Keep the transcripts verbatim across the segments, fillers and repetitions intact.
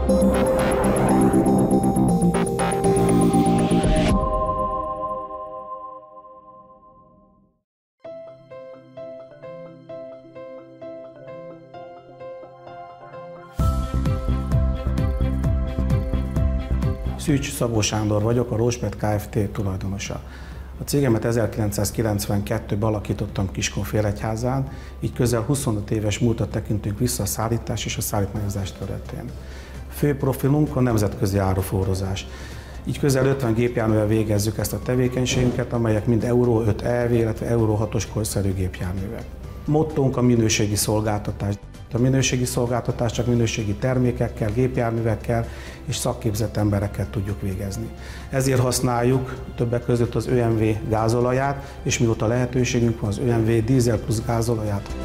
Szűcs Szabó Sándor vagyok, a Rózsmet Kft. Tulajdonosa. A cégemet ezerkilencszázkilencvenkettőben alakítottam Kiskunfélegyházán, így közel huszonöt éves múltat tekintünk vissza a szállítás és a szállítmányozás területén. Fő profilunk a nemzetközi áruforrózás. Így közel ötven gépjárművel végezzük ezt a tevékenységünket, amelyek mind Euró öt E V, illetve Euró hatos korszerű gépjárművek. Mottónk a minőségi szolgáltatás. A minőségi szolgáltatás csak minőségi termékekkel, gépjárművekkel és szakképzett emberekkel tudjuk végezni. Ezért használjuk többek között az ÖMV gázolaját, és mióta lehetőségünk van, az ÖMV dízel plusz gázolaját.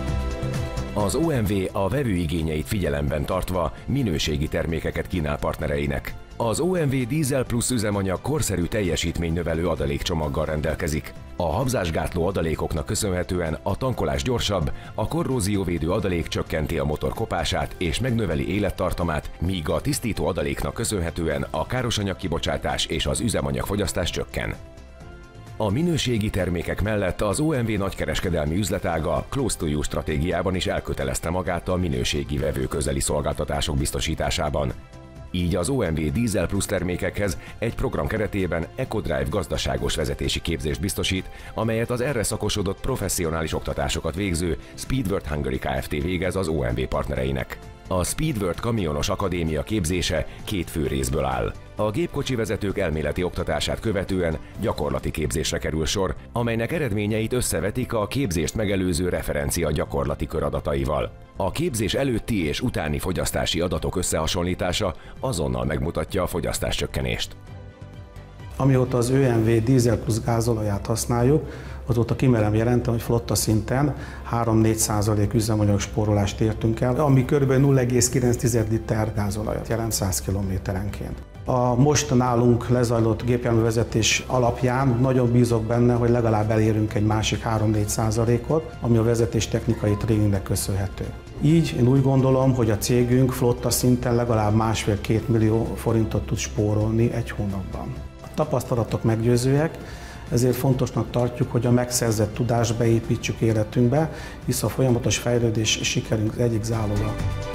Az o em vé a vevő igényeit figyelemben tartva minőségi termékeket kínál partnereinek. Az o em vé Diesel Plus üzemanyag korszerű teljesítménynövelő adalékcsomaggal rendelkezik. A habzásgátló adalékoknak köszönhetően a tankolás gyorsabb, a korrózióvédő adalék csökkenti a motor kopását és megnöveli élettartamát, míg a tisztító adaléknak köszönhetően a károsanyag kibocsátás és az üzemanyagfogyasztás csökken. A minőségi termékek mellett az o em vé nagykereskedelmi üzletága close to you stratégiában is elkötelezte magát a minőségi vevőközeli szolgáltatások biztosításában. Így az o em vé Diesel Plus termékekhez egy program keretében EcoDrive gazdaságos vezetési képzést biztosít, amelyet az erre szakosodott professzionális oktatásokat végző Speedworld Hungary Kft. Végez az o em vé partnereinek. A Speedworld kamionos akadémia képzése két fő részből áll. A gépkocsi vezetők elméleti oktatását követően gyakorlati képzésre kerül sor, amelynek eredményeit összevetik a képzést megelőző referencia gyakorlati köradataival. A képzés előtti és utáni fogyasztási adatok összehasonlítása azonnal megmutatja a fogyasztáscsökkenést. Amióta az ÖMV dízel plusz gázolaját használjuk, azóta kimerem jelenteni, hogy flotta szinten három-négy százalék üzemanyag spórolást értünk el, ami kb. nulla egész kilenc liter gázolajat jelent száz kilométerenként. A most nálunk lezajlott gépjárművezetés alapján nagyon bízok benne, hogy legalább elérünk egy másik három-négy százalékot, ami a vezetés technikai tréningnek köszönhető. Így én úgy gondolom, hogy a cégünk flotta szinten legalább másfél-két millió forintot tud spórolni egy hónapban. A tapasztalatok meggyőzőek, ezért fontosnak tartjuk, hogy a megszerzett tudást beépítsük életünkbe, hisz a folyamatos fejlődés sikerünk egyik záloga.